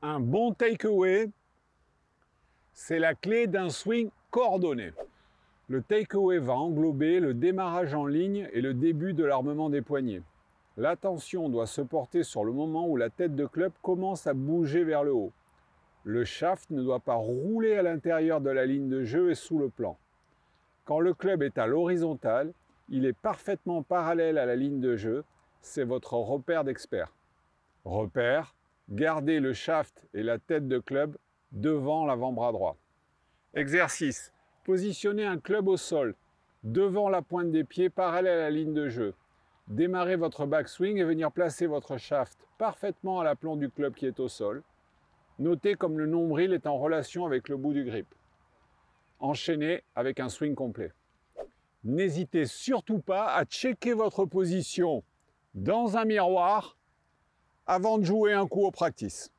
Un bon takeaway, c'est la clé d'un swing coordonné. Le takeaway va englober le démarrage en ligne et le début de l'armement des poignets. L'attention doit se porter sur le moment où la tête de club commence à bouger vers le haut. Le shaft ne doit pas rouler à l'intérieur de la ligne de jeu et sous le plan. Quand le club est à l'horizontale, il est parfaitement parallèle à la ligne de jeu. C'est votre repère d'expert. Repère, gardez le shaft et la tête de club devant l'avant-bras droit. Exercice. Positionnez un club au sol, devant la pointe des pieds parallèle à la ligne de jeu. Démarrez votre backswing et venir placer votre shaft parfaitement à l'aplomb du club qui est au sol. Notez comme le nombril est en relation avec le bout du grip. Enchaînez avec un swing complet. N'hésitez surtout pas à checker votre position dans un miroir avant de jouer un coup au practice.